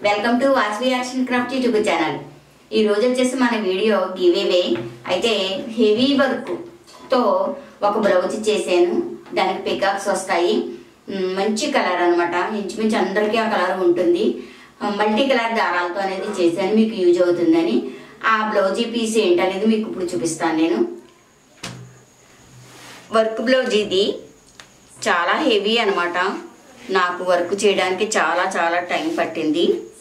Welcome to Vasavi action craft YouTube channel. ఈ రోజు వచ్చేసి మన వీడియో గివేవే అయితే హెవీ వర్క్ తో ఒక బ్లౌజ్ చేశాను. దానికి పికాక్స్ వస్తాయి. మంచి కలర్ అన్నమాట. ఇంచుమించు అందరికీ ఆ కలర్ ఉంటుంది. మల్టీ కలర్ దారాలతో అనేది చేశాను, మీకు యూజ్ అవుతుందని. ఆ బ్లౌజ్ పీస్ ఏంటనేది మీకు ఇప్పుడు చూపిస్తాను. నేను వర్క్ బ్లౌజ్ ఇది చాలా హెవీ అన్నమాట. నాకు వర్క్ చేయడానికి చాలా టైం పట్టింది.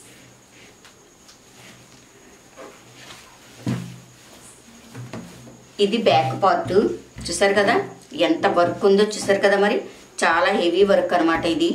ఇది బ్యాక్ పార్ట్ చూసారు కదా, ఎంత వర్క్ ఉందో చూసారు కదా. మరి చాలా హెవీ వర్క్ అన్నమాట ఇది.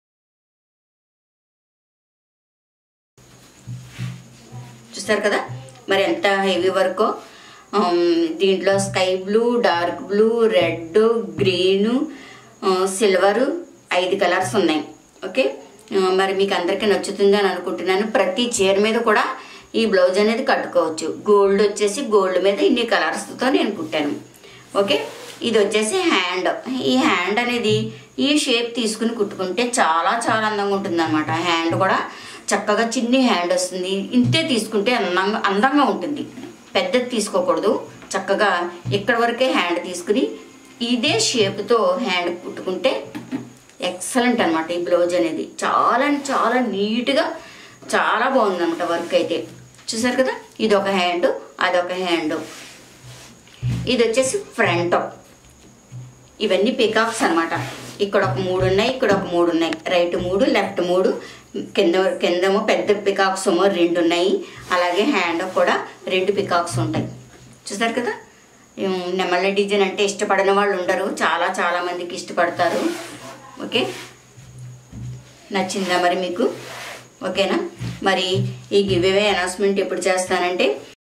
చూసారు కదా మరి ఎంత హెవీ వర్క్. దీంట్లో sky blue, dark blue, red, green, silver 5 colours ఉన్నాయి. ఓకే, మరి మీకు అందరికీ నచ్చుతుందని అనుకుంటున్నాను. ప్రతి చీర మీద కూడా ఈ బ్లౌజ్ అనేది కట్టుకోవచ్చు. గోల్డ్ వచ్చేసి గోల్డ్ మీద ఇన్ని కలర్స్తో నేను కుట్టాను. ఓకే, ఇది వచ్చేసి హ్యాండ్. ఈ హ్యాండ్ అనేది ఈ షేప్ తీసుకుని కుట్టుకుంటే చాలా అందంగా ఉంటుంది అనమాట. హ్యాండ్ కూడా చక్కగా చిన్ని హ్యాండ్ వస్తుంది. ఇంతే తీసుకుంటే అందంగా ఉంటుంది. పెద్దది తీసుకోకూడదు. చక్కగా ఇక్కడ వరకే హ్యాండ్ తీసుకుని ఇదే షేప్తో హ్యాండ్ కుట్టుకుంటే ఎక్సలెంట్ అనమాట. ఈ బ్లౌజ్ అనేది చాలా నీట్గా చాలా బాగుంది అనమాట. వర్క్ అయితే చూసారు కదా. ఇది ఒక హ్యాండ్, అదొక హ్యాండ్. ఇది వచ్చేసి ఫ్రంట్. ఇవన్నీ పికాక్స్ అనమాట. ఇక్కడ ఒక 3 ఉన్నాయి, ఇక్కడ ఒక 3 ఉన్నాయి. రైట్ 3, లెఫ్ట్ 3, కిందేమో పెద్ద పికాక్స్ 2 ఉన్నాయి. అలాగే హ్యాండ్ కూడా 2 పికాక్స్ ఉంటాయి. చూసారు కదా. నెమళ్ళ డిజైన్ అంటే ఇష్టపడని వాళ్ళు ఉండరు. చాలా మందికి ఇష్టపడతారు. ఓకే, నచ్చిందా మరి మీకు? ఓకేనా. మరి ఈ గివేవే అనౌన్స్మెంట్ ఎప్పుడు చేస్తానంటే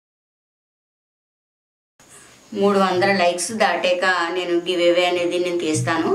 300 లైక్స్ దాటాక నేను గివేవే అనేది నేను తీస్తాను.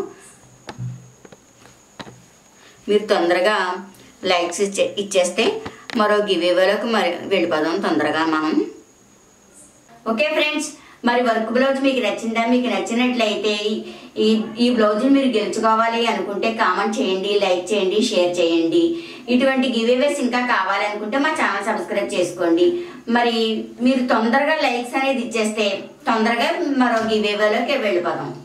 మీరు తొందరగా లైక్స్ ఇచ్చేస్తే మరో గివేవేలోకి మరి వెళ్ళిపోదాం తొందరగా మనం. ఓకే ఫ్రెండ్స్, మరి వర్క్ బ్లౌజ్ మీకు నచ్చిందా? మీకు నచ్చినట్లయితే ఈ బ్లౌజ్ మీరు గెలుచుకోవాలి అనుకుంటే కామెంట్ చేయండి, లైక్ చేయండి, షేర్ చేయండి. ఇటువంటి గివేవేస్ ఇంకా కావాలనుకుంటే మా ఛానల్ సబ్స్క్రైబ్ చేసుకోండి. మరి మీరు తొందరగా లైక్స్ అనేది ఇచ్చేస్తే తొందరగా మరో గివేవేలోకి వెళ్ళిపోదాం.